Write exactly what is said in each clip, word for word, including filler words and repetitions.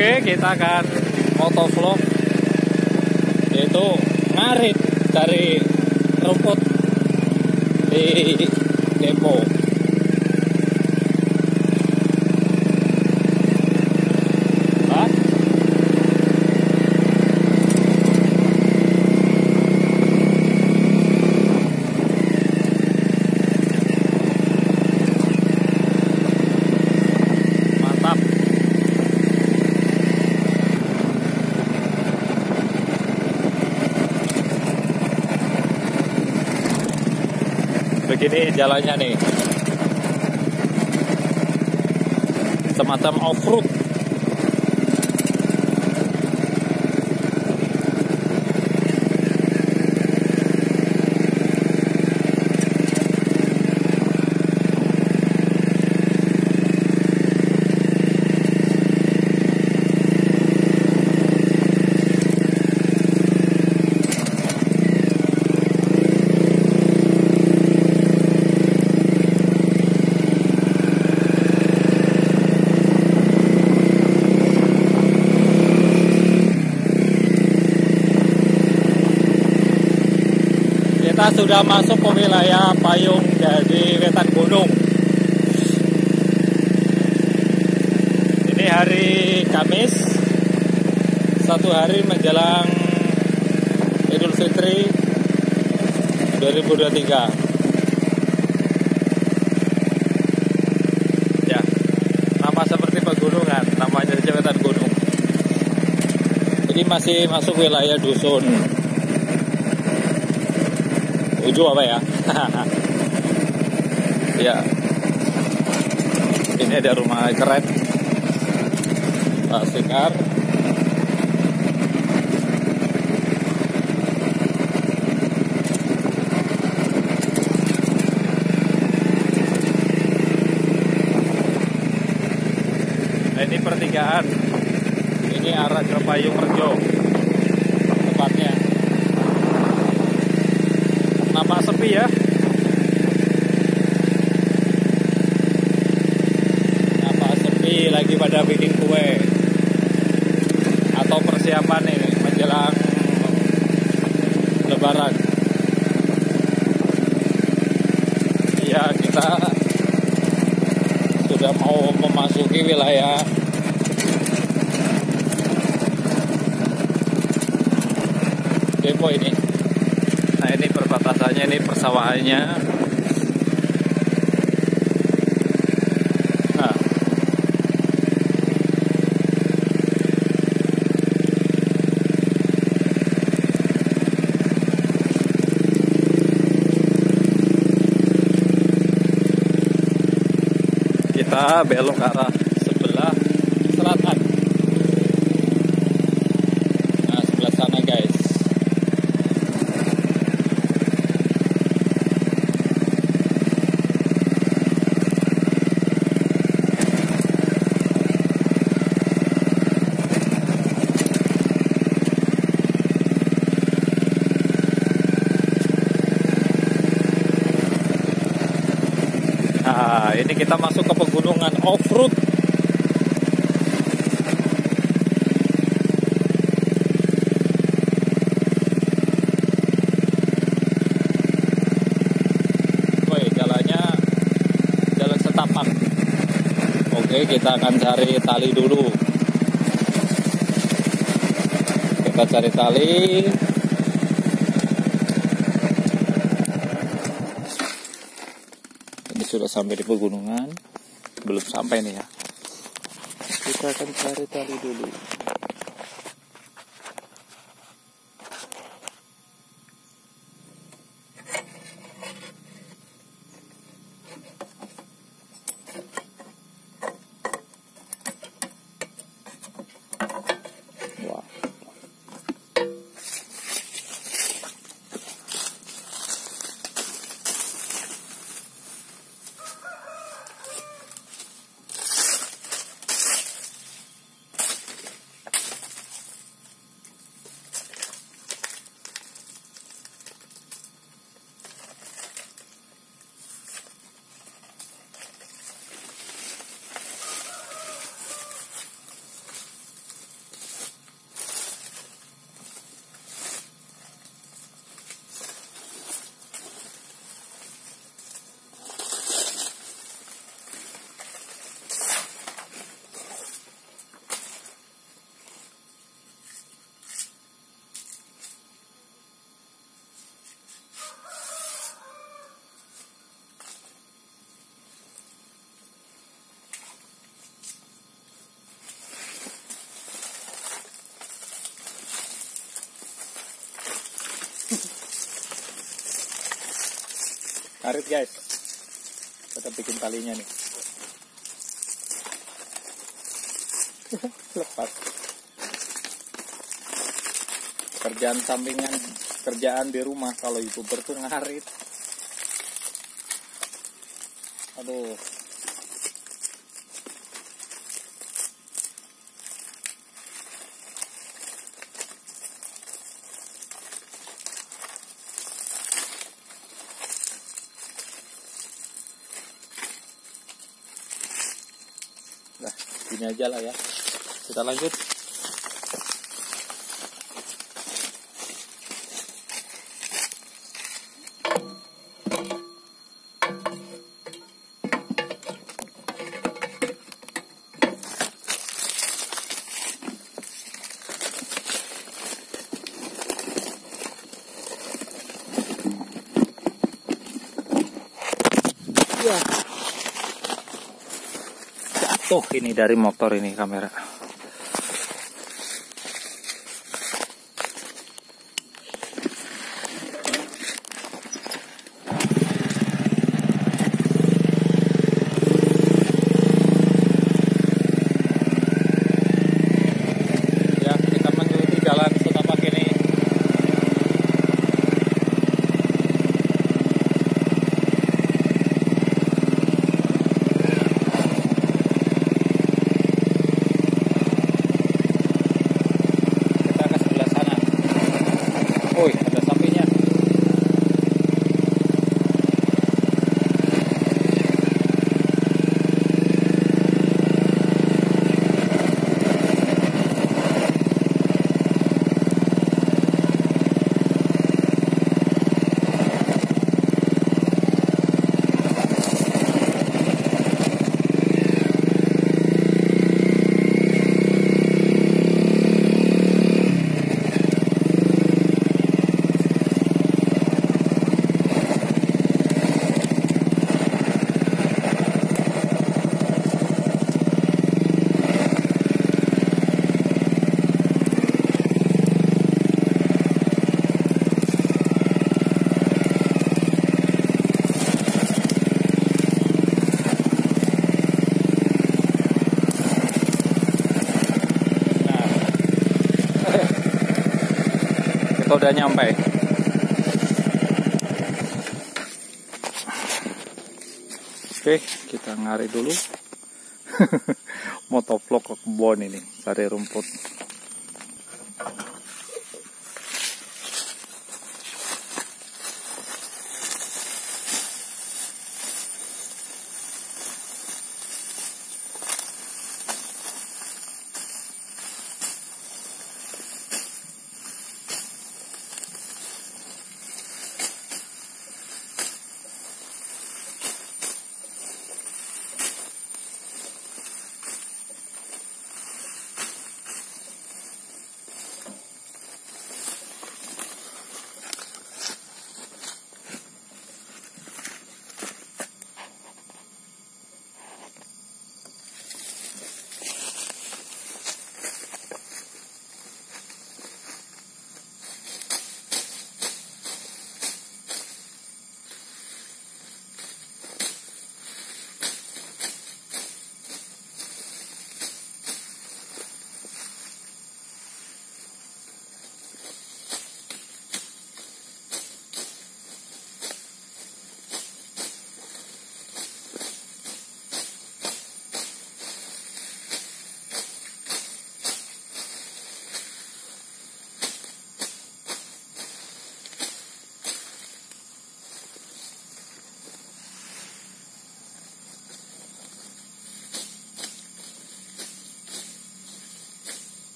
Oke, kita akan motovlog yaitu ngarit dari rumput di depo. Begini jalannya nih, semacam off-road. Kita sudah masuk ke wilayah payung dari Wetan Gunung. Ini hari Kamis, satu hari menjelang Idul Fitri dua ribu dua puluh tiga. Ya, nama seperti pegunungan, namanya Wetan Gunung. Ini masih masuk wilayah dusun. Uju apa ya? Ya, ini ada rumah keren, Pak Sekar. Nah, ini pertigaan. Ini arah ke Payung Rejo tepatnya. Nampak sepi ya. Nampak sepi, lagi pada bikin kue atau persiapan ini menjelang Lebaran. Ya, kita sudah mau memasuki wilayah depo ini. Nah, ini perbatasannya, ini persawahannya. Nah, kita belok ke arah sebelah selatan. Nah, sebelah sana guys. Nah, ini kita masuk ke pegunungan off-road. Woi, jalannya jalan setapak. Oke, kita akan cari tali dulu. Kita cari tali. Sudah sampai di pegunungan, belum sampai nih ya. Kita akan cari tali dulu. Wah. Ngarit guys. Kita bikin talinya nih. Lepas. Kerjaan sampingan, kerjaan di rumah kalau YouTuber tuh ngarit. Aduh. Nah, ini aja lah ya. Kita lanjut. Ya. Jatuh ini dari motor ini kamera. Ya, kita mengikuti jalan setapak ini. Woi, ada sapinya. Kita udah nyampe. Oke, kita ngarit dulu. Motovlog ke kebun ini, cari rumput.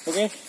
Oke.